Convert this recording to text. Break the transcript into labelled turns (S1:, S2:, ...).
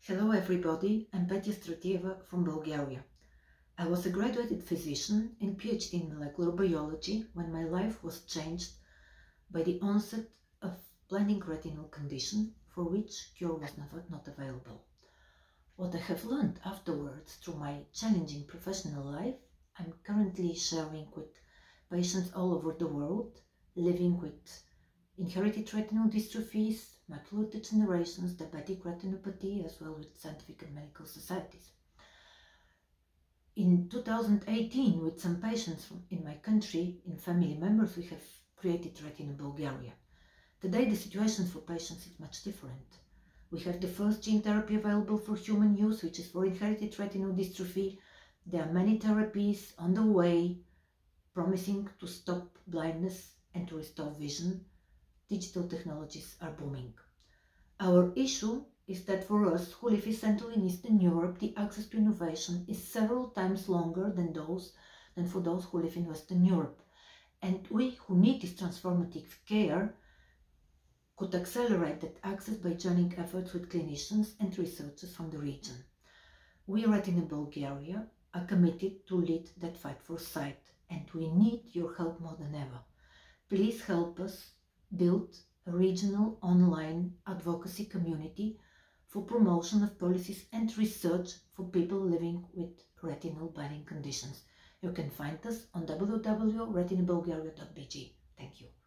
S1: Hello everybody, I'm Petya Stratieva from Bulgaria. I was a graduated physician and PhD in molecular biology when my life was changed by the onset of blinding retinal condition for which cure was not available. What I have learned afterwards through my challenging professional life, I'm currently sharing with patients all over the world living with inherited retinal dystrophies, macular degenerations, diabetic retinopathy, as well with scientific and medical societies. In 2018, with some patients in my country, in family members, we have created Retina Bulgaria. Today, the situation for patients is much different. We have the first gene therapy available for human use, which is for inherited retinal dystrophy. There are many therapies on the way, promising to stop blindness and to restore vision. Digital technologies are booming. Our issue is that for us who live in Central and Eastern Europe, the access to innovation is several times longer than for those who live in Western Europe. And we who need this transformative care could accelerate that access by joining efforts with clinicians and researchers from the region. We at Retina Bulgaria are committed to lead that fight for sight, and we need your help more than ever. Please help us build a regional online advocacy community for promotion of policies and research for people living with retinal blinding conditions. You can find us on www.retinabulgaria.bg. Thank you.